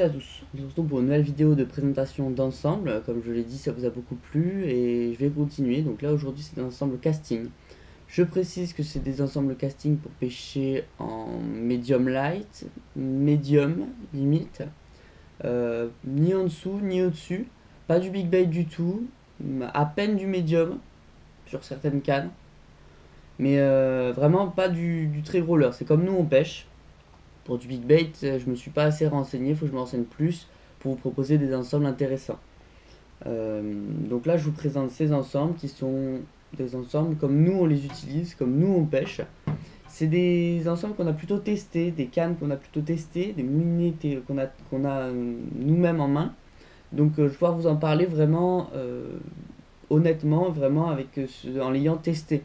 à tous, on se retrouve pour une nouvelle vidéo de présentation d'ensemble. Comme je l'ai dit, ça vous a beaucoup plu et je vais continuer. Donc là aujourd'hui c'est un ensemble casting. Je précise que c'est des ensembles casting pour pêcher en medium light, medium limite, ni en dessous ni au-dessus, pas du big bait du tout, à peine du medium sur certaines cannes, mais vraiment pas du très gros leurre. C'est comme nous on pêche. Pour du big bait, je me suis pas assez renseigné, il faut que je me renseigne plus pour vous proposer des ensembles intéressants. Donc là, je vous présente ces ensembles qui sont des ensembles comme nous on les utilise, comme nous on pêche. C'est des ensembles qu'on a plutôt testés, des cannes qu'on a plutôt testées, des moulinets qu'on a nous-mêmes en main. Donc je vais pouvoir vous en parler vraiment honnêtement, vraiment en l'ayant testé.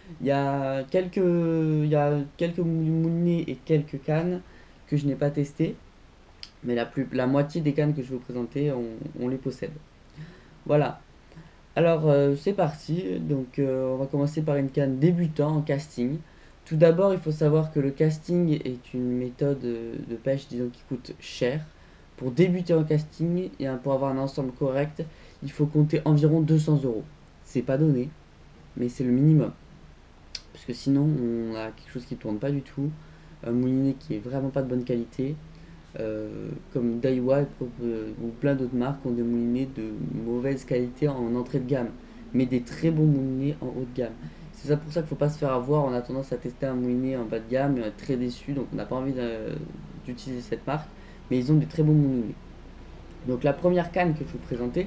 Il y a quelques moulinets et quelques cannes que je n'ai pas testé, mais la moitié des cannes que je vais vous présenter, on les possède. Voilà. Alors c'est parti. Donc on va commencer par une canne débutant en casting. Tout d'abord, il faut savoir que le casting est une méthode de pêche, disons, qui coûte cher. Pour débuter en casting et pour avoir un ensemble correct, il faut compter environ 200 euros. C'est pas donné, mais c'est le minimum. Parce que sinon, on a quelque chose qui tourne pas du tout. Un moulinet qui est vraiment pas de bonne qualité. Comme Daiwa ou plein d'autres marques ont des moulinets de mauvaise qualité en entrée de gamme, mais des très bons moulinets en haut de gamme. C'est ça pour ça qu'il ne faut pas se faire avoir. On a tendance à tester un moulinet en bas de gamme et on est très déçu, donc on n'a pas envie d'utiliser cette marque, mais ils ont des très bons moulinets. Donc la première canne que je vais vous présenter,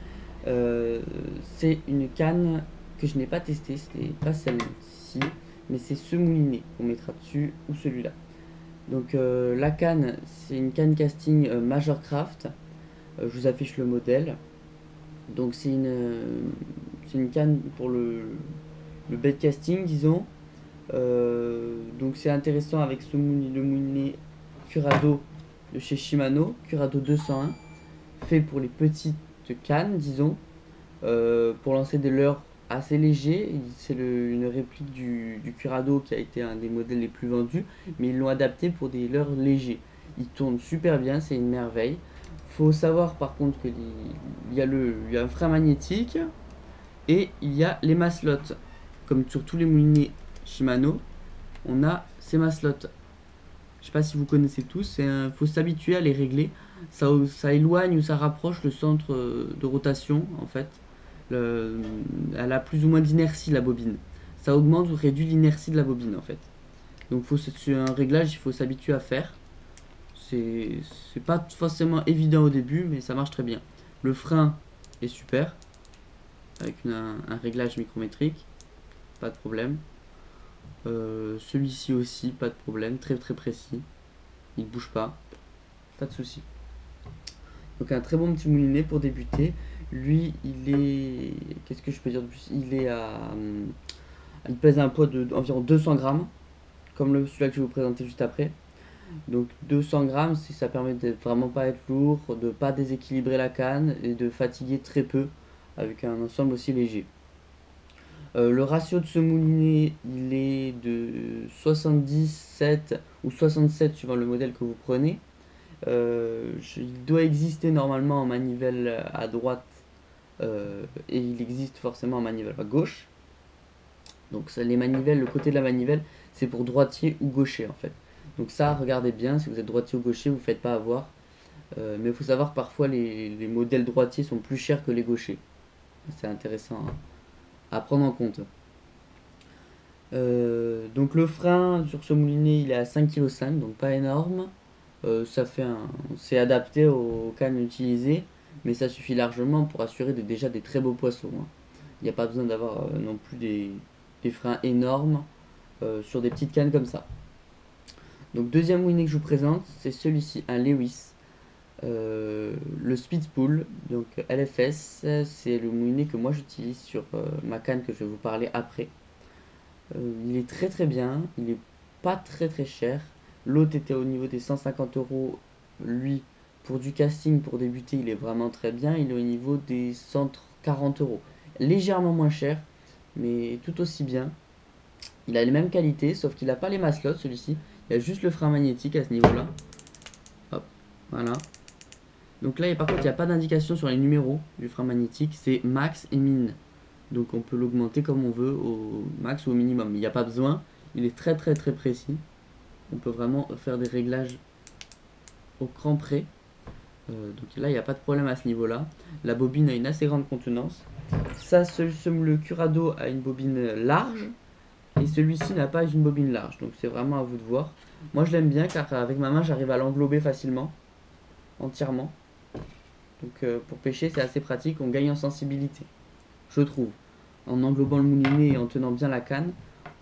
c'est une canne que je n'ai pas testée, c'était pas celle-ci, mais c'est ce moulinet qu'on mettra dessus ou celui-là. Donc la canne, c'est une canne casting Majorcraft. Je vous affiche le modèle. Donc c'est une canne pour le bait casting, disons. Donc c'est intéressant avec le moulinet Curado de chez Shimano, Curado 201, fait pour les petites cannes, disons, pour lancer des leurres assez léger. C'est une réplique du Curado qui a été un des modèles les plus vendus, mais ils l'ont adapté pour des leurres légers. Il tourne super bien, c'est une merveille. Faut savoir par contre qu'il y a un frein magnétique et il y a les maslottes. Comme sur tous les moulinets Shimano, on a ces maslottes. Je sais pas si vous connaissez tous, faut s'habituer à les régler. Ça éloigne ou ça rapproche le centre de rotation en fait. Elle a plus ou moins d'inertie la bobine. Ça augmente ou réduit l'inertie de la bobine en fait. Donc c'est un réglage, il faut s'habituer à faire. C'est pas forcément évident au début, mais ça marche très bien. Le frein est super, avec un réglage micrométrique, pas de problème. Celui-ci aussi, pas de problème, très très précis. Il bouge pas de souci. Donc un très bon petit moulinet pour débuter. Lui, il est... Qu'est-ce que je peux dire de plus? Il pèse un poids d'environ 200 grammes, comme celui-là que je vais vous présenter juste après. Donc 200 grammes, ça permet de vraiment pas être lourd, de pas déséquilibrer la canne et de fatiguer très peu avec un ensemble aussi léger. Le ratio de ce moulinet, il est de 77 ou 67 suivant le modèle que vous prenez. Il doit exister normalement en manivelle à droite et il existe forcément en manivelle à gauche. Donc les manivelles, le côté de la manivelle, c'est pour droitier ou gaucher en fait. Donc ça, regardez bien, si vous êtes droitier ou gaucher, vous ne faites pas avoir. Mais il faut savoir que parfois les modèles droitiers sont plus chers que les gauchers. C'est intéressant à prendre en compte. Donc le frein sur ce moulinet, il est à 5,5 kg, donc pas énorme. C'est adapté aux cannes utilisées, mais ça suffit largement pour assurer déjà des très beaux poissons. Il n'y a pas besoin d'avoir non plus des freins énormes sur des petites cannes comme ça. Donc deuxième moulinet que je vous présente, c'est celui-ci, un Lewis, le Speedspool, donc LFS, c'est le moulinet que moi j'utilise sur ma canne que je vais vous parler après. Il est très très bien, il est pas très très cher. L'autre était au niveau des 150 euros. Lui, pour du casting, pour débuter, il est vraiment très bien. Il est au niveau des 140 euros. Légèrement moins cher, mais tout aussi bien. Il a les mêmes qualités, sauf qu'il n'a pas les maslottes, celui-ci. Il y a juste le frein magnétique à ce niveau-là. Hop, voilà. Donc là, par contre, il n'y a pas d'indication sur les numéros du frein magnétique, c'est max et min. Donc on peut l'augmenter comme on veut, au max ou au minimum. Il n'y a pas besoin, il est très très très précis. On peut vraiment faire des réglages au cran près. Donc là, il n'y a pas de problème à ce niveau-là. La bobine a une assez grande contenance. Ça, le Curado a une bobine large. Et celui-ci n'a pas une bobine large. Donc c'est vraiment à vous de voir. Moi, je l'aime bien car avec ma main, j'arrive à l'englober facilement. Entièrement. Donc pour pêcher, c'est assez pratique. On gagne en sensibilité. Je trouve. En englobant le moulinet et en tenant bien la canne,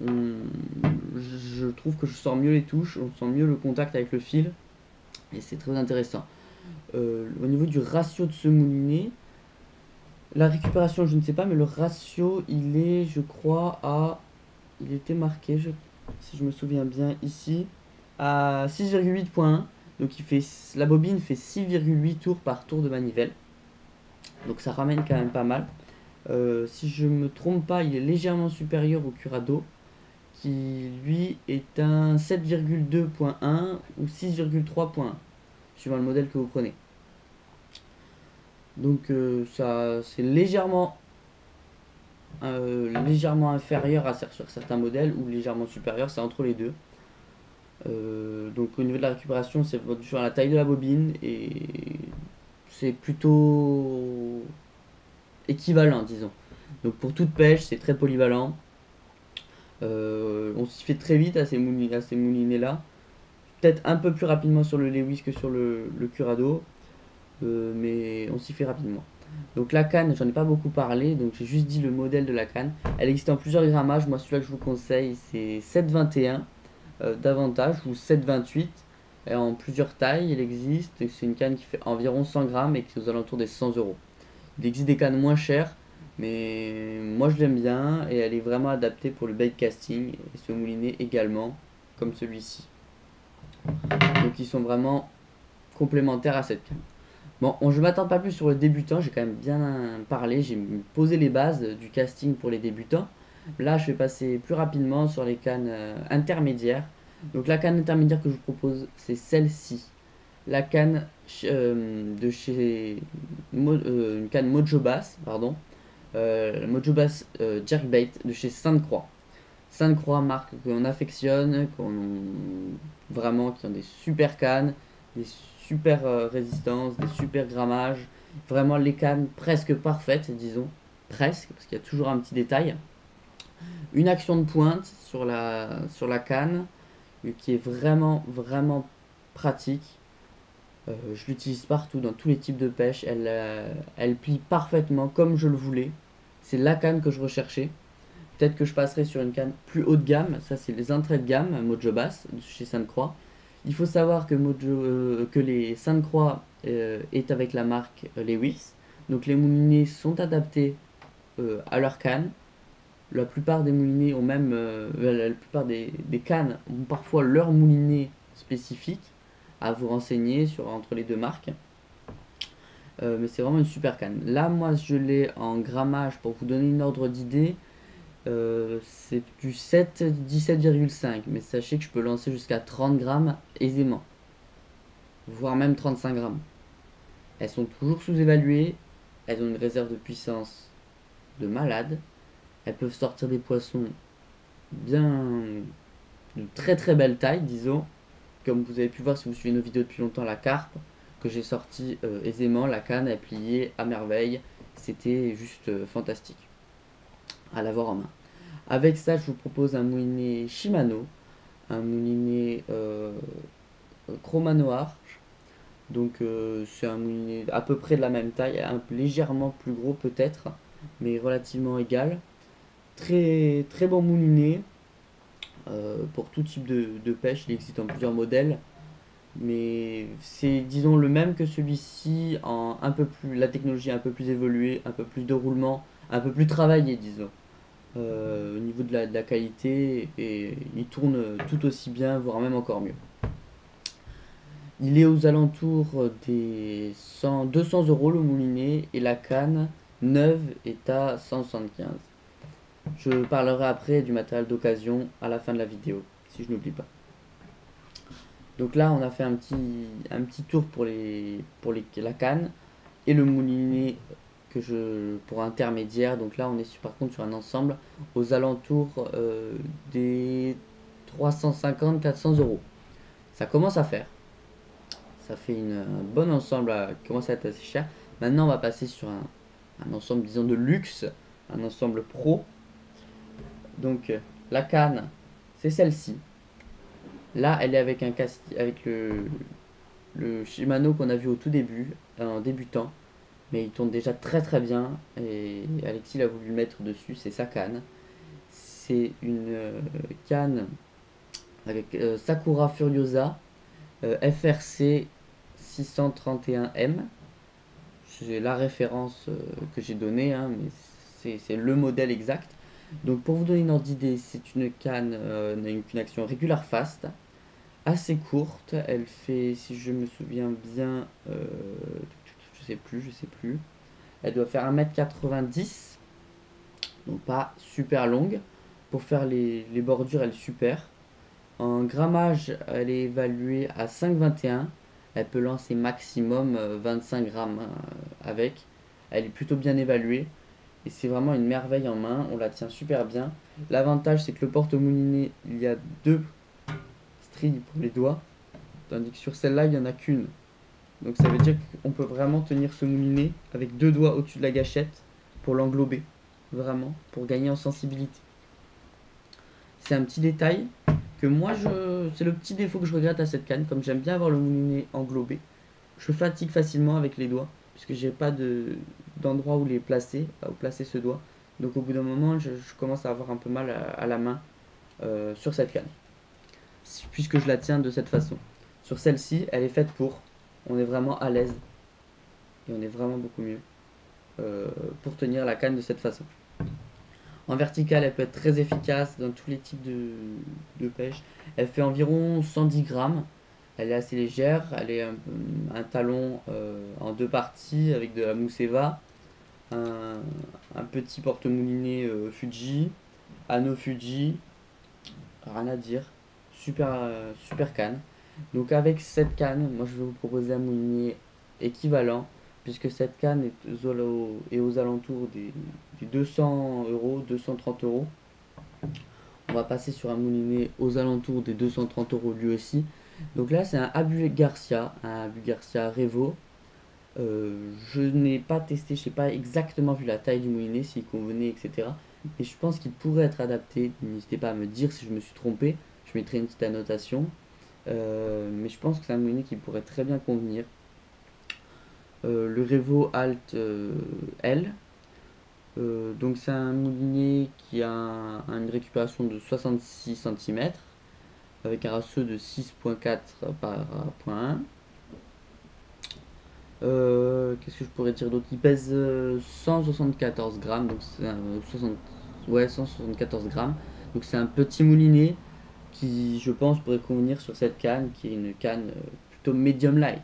je trouve que je sens mieux les touches. On sent mieux le contact avec le fil. Et c'est très intéressant. Au niveau du ratio de ce moulinet, la récupération, je ne sais pas, mais le ratio, il est, je crois, à... Il était marqué, si je me souviens bien, ici, à 6,8.1. Donc la bobine fait 6,8 tours par tour de manivelle. Donc ça ramène quand même pas mal. Si je me trompe pas, il est légèrement supérieur au Curado, qui lui est un 7,2.1 ou 6,3.1, suivant le modèle que vous prenez. Donc ça c'est légèrement inférieur sur certains modèles ou légèrement supérieur, c'est entre les deux. Donc au niveau de la récupération, c'est sur la taille de la bobine et c'est plutôt équivalent, disons. Donc pour toute pêche, c'est très polyvalent. On s'y fait très vite à ces moulinets là. Peut-être un peu plus rapidement sur le Lewis que sur le Curado, mais on s'y fait rapidement. Donc la canne, j'en ai pas beaucoup parlé, donc j'ai juste dit le modèle de la canne. Elle existe en plusieurs grammages, moi celui-là que je vous conseille c'est 7,21 davantage ou 7,28. Et en plusieurs tailles, il existe, c'est une canne qui fait environ 100 grammes et qui est aux alentours des 100 euros. Il existe des cannes moins chères, mais moi je l'aime bien et elle est vraiment adaptée pour le bait casting et ce moulinet également, comme celui-ci. Donc ils sont vraiment complémentaires à cette canne. Bon, je ne m'attends pas plus sur le débutant, j'ai quand même bien parlé, j'ai posé les bases du casting pour les débutants. Là, je vais passer plus rapidement sur les cannes intermédiaires. Donc la canne intermédiaire que je vous propose, c'est celle-ci. La canne de chez une canne Mojo Bass, pardon. Mojo Bass Jerkbait de chez Sainte-Croix. Sainte-Croix, marque qu'on affectionne, vraiment qui ont des super cannes, des super résistances, des super grammages. Vraiment les cannes presque parfaites, disons. Presque, parce qu'il y a toujours un petit détail. Une action de pointe sur la canne qui est vraiment, vraiment pratique. Je l'utilise partout, dans tous les types de pêche. Elle plie parfaitement comme je le voulais. C'est la canne que je recherchais. Peut-être que je passerai sur une canne plus haut de gamme. Ça, c'est les entrées de gamme Mojo Bass chez Sainte-Croix. Il faut savoir que, les Sainte-Croix est avec la marque Lewis. Donc les moulinets sont adaptés à leur canne. La plupart des moulinets ont même, la plupart des cannes ont parfois leur moulinet spécifique à vous renseigner entre les deux marques. Mais c'est vraiment une super canne. Là, moi, je l'ai en grammage pour vous donner une ordre d'idée. C'est du 17,5, mais sachez que je peux lancer jusqu'à 30 grammes aisément, voire même 35 grammes. Elles sont toujours sous-évaluées, elles ont une réserve de puissance de malade, elles peuvent sortir des poissons bien de très très belle taille, disons, comme vous avez pu voir si vous suivez nos vidéos depuis longtemps, la carpe que j'ai sorti aisément, la canne est pliée à merveille, c'était juste fantastique à l'avoir en main. Avec ça, je vous propose un moulinet Shimano, un moulinet Chromano Arch. Donc c'est un moulinet à peu près de la même taille, légèrement plus gros peut-être, mais relativement égal. Très, très bon moulinet pour tout type de pêche, il existe en plusieurs modèles. Mais c'est disons le même que celui-ci en un peu plus, la technologie un peu plus évoluée, un peu plus de roulement, un peu plus travaillé disons. Au niveau de la qualité et il tourne tout aussi bien, voire même encore mieux. Il est aux alentours des 200 euros le moulinet et la canne neuve est à 175. Je parlerai après du matériel d'occasion à la fin de la vidéo, si je n'oublie pas. Donc là, on a fait un petit tour pour la canne et le moulinet pour intermédiaire. Donc là, on est par contre sur un ensemble aux alentours des 350-400 euros. Ça commence à faire. Ça fait un bon ensemble qui commence à être assez cher. Maintenant, on va passer sur un ensemble, disons, de luxe, un ensemble pro. Donc, la canne, c'est celle-ci. Là, elle est avec avec le Shimano qu'on a vu au tout début, en débutant. Mais il tourne déjà très très bien. Et Alexis il a voulu le mettre dessus, c'est sa canne. C'est une canne avec Sakura Furiosa FRC 631M. C'est la référence que j'ai donnée, hein, mais c'est le modèle exact. Donc pour vous donner une ordre d'idée, c'est une canne avec une action régular fast, assez courte. Elle fait, si je me souviens bien, je sais plus. Elle doit faire 1,90 m, donc pas super longue. Pour faire les bordures, elle est super. En grammage, elle est évaluée à 5,21. Elle peut lancer maximum 25 grammes avec. Elle est plutôt bien évaluée. Et c'est vraiment une merveille en main. On la tient super bien. L'avantage, c'est que le porte-moulinet, il y a deux stries pour les doigts. Tandis que sur celle-là, il n'y en a qu'une. Donc ça veut dire qu'on peut vraiment tenir ce moulinet avec deux doigts au-dessus de la gâchette pour l'englober. Vraiment, pour gagner en sensibilité. C'est un petit détail que moi, c'est le petit défaut que je regrette à cette canne. Comme j'aime bien avoir le moulinet englobé, je fatigue facilement avec les doigts, puisque j'ai pas d'endroit où les placer, où placer ce doigt. Donc au bout d'un moment, je commence à avoir un peu mal à la main sur cette canne, puisque je la tiens de cette façon. Sur celle-ci, elle est faite pour. On est vraiment à l'aise et on est vraiment beaucoup mieux pour tenir la canne de cette façon. En vertical, elle peut être très efficace dans tous les types de pêche. Elle fait environ 110 grammes. Elle est assez légère. Elle est un talon en deux parties avec de la mousse Eva, un petit porte-moulinet Fuji, anneau Fuji. Rien à dire. Super, super canne. Donc avec cette canne, moi je vais vous proposer un moulinet équivalent, puisque cette canne est aux alentours des 200 euros, 230 euros. On va passer sur un moulinet aux alentours des 230 euros lui aussi. Donc là, c'est un Abu Garcia Revo. Je n'ai pas testé, je n'ai pas exactement vu la taille du moulinet, s'il convenait, etc. Mais je pense qu'il pourrait être adapté. N'hésitez pas à me dire si je me suis trompé. Je mettrai une petite annotation. Mais je pense que c'est un moulinet qui pourrait très bien convenir. Le Revo Alt L. Donc c'est un moulinet qui a une récupération de 66 cm avec un ratio de 6,4 par 0,1. Qu'est-ce que je pourrais dire d'autre? Il pèse 174 grammes, donc c'est 174 grammes. Donc c'est un petit moulinet qui, je pense, pourrait convenir sur cette canne, qui est une canne plutôt medium light.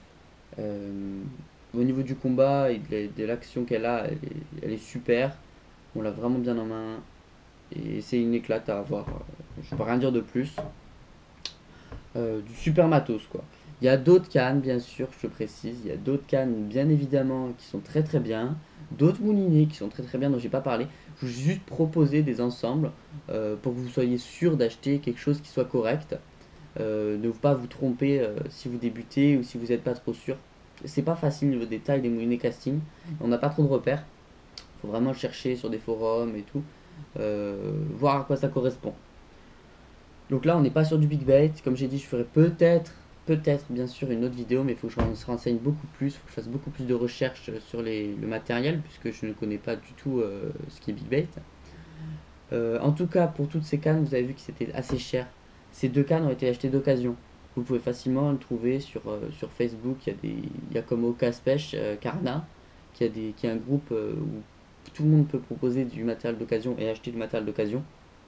Au niveau du combat et de l'action qu'elle a, elle est super. On l'a vraiment bien en main. Et c'est une éclate à avoir. Je peux rien dire de plus. Du super matos quoi. Il y a d'autres cannes, bien sûr, je précise. Il y a d'autres cannes, bien évidemment, qui sont très très bien. D'autres moulinets qui sont très très bien, dont j'ai pas parlé. Je vais juste proposer des ensembles pour que vous soyez sûr d'acheter quelque chose qui soit correct. Ne pas vous tromper si vous débutez ou si vous n'êtes pas trop sûr. C'est pas facile au niveau des tailles des moulinets casting. On n'a pas trop de repères. Faut vraiment chercher sur des forums et tout. Voir à quoi ça correspond. Donc là, on n'est pas sur du big bait. Comme j'ai dit, je ferai peut-être bien sûr une autre vidéo, mais il faut que je se renseigne beaucoup plus, il faut que je fasse beaucoup plus de recherches sur le matériel, puisque je ne connais pas du tout ce qui est big bait. En tout cas, pour toutes ces cannes, vous avez vu que c'était assez cher. Ces deux cannes ont été achetées d'occasion. Vous pouvez facilement le trouver sur Facebook. Il y a comme au casse-pêche Carna, qui est un groupe où tout le monde peut proposer du matériel d'occasion et acheter du matériel d'occasion.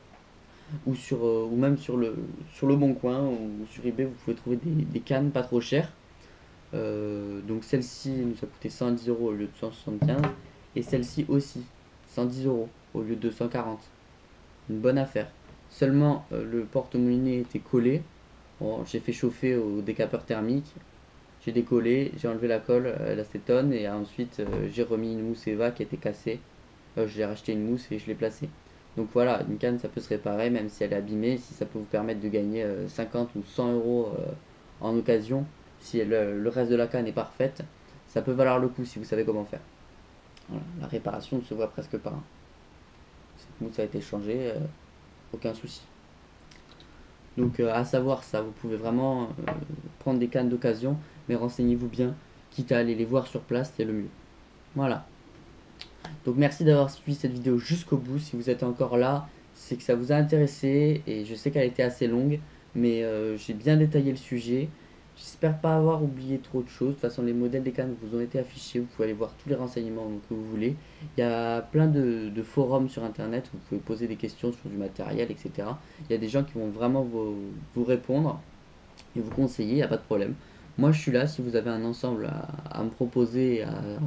Ou même sur le Bon Coin ou sur eBay, vous pouvez trouver des cannes pas trop chères. Donc celle-ci nous a coûté 110 euros au lieu de 175. Et celle-ci aussi, 110 euros au lieu de 140. Une bonne affaire. Seulement le porte-moulinet était collé. Bon, j'ai fait chauffer au décapeur thermique, j'ai décollé, j'ai enlevé la colle, l'acétone, et ensuite j'ai remis une mousse Eva qui était cassée. J'ai racheté une mousse et je l'ai placée. Donc voilà, une canne ça peut se réparer même si elle est abîmée, si ça peut vous permettre de gagner 50 ou 100 euros en occasion, si le reste de la canne est parfaite, ça peut valoir le coup si vous savez comment faire. Voilà, la réparation ne se voit presque pas, hein. Cette mousse a été changée, aucun souci. Donc à savoir ça, vous pouvez vraiment prendre des cannes d'occasion, mais renseignez-vous bien, quitte à aller les voir sur place, c'est le mieux. Voilà. Donc merci d'avoir suivi cette vidéo jusqu'au bout. Si vous êtes encore là, c'est que ça vous a intéressé, et je sais qu'elle était assez longue, mais j'ai bien détaillé le sujet. J'espère pas avoir oublié trop de choses. De toute façon, les modèles des cannes vous ont été affichés, vous pouvez aller voir tous les renseignements que vous voulez. Il y a plein de forums sur internet où vous pouvez poser des questions sur du matériel, etc. Il y a des gens qui vont vraiment vous répondre et vous conseiller, il n'y a pas de problème. Moi je suis là si vous avez un ensemble à me proposer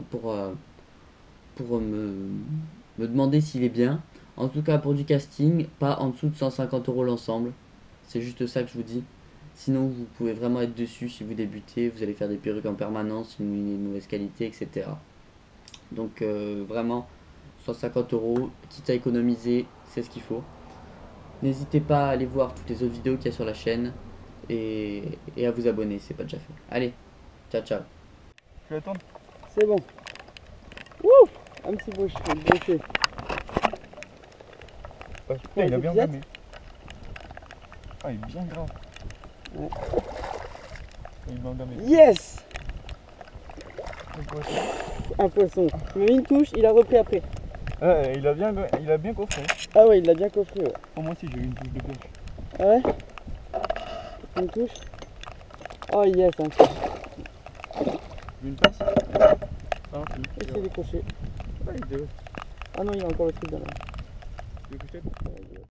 pour me demander s'il est bien. En tout cas pour du casting, pas en dessous de 150 euros l'ensemble. C'est juste ça que je vous dis. Sinon vous pouvez vraiment être dessus si vous débutez, vous allez faire des perruques en permanence, une mauvaise qualité, etc. Donc vraiment 150 euros, quitte à économiser, c'est ce qu'il faut. N'hésitez pas à aller voir toutes les autres vidéos qu'il y a sur la chaîne et à vous abonner si c'est pas déjà fait. Allez, ciao ciao. Je vais attendre. C'est bon. Wouh! Un petit brochet. Putain, il a bien gamé. Ah, il est bien grave. Ouais. Il est bien gamé. Yes! Un poisson. Il m'a mis une touche, il a repris après. Ouais, il a bien coffré. Ah ouais, il l'a bien coffré. Ouais. Oh, moi aussi j'ai eu une touche de pêche. Ah ouais? Une touche? Oh yes, un touche. Une passe. Ah, Il s'est décroché. il est Ah non, il y a encore le truc dans là. couché.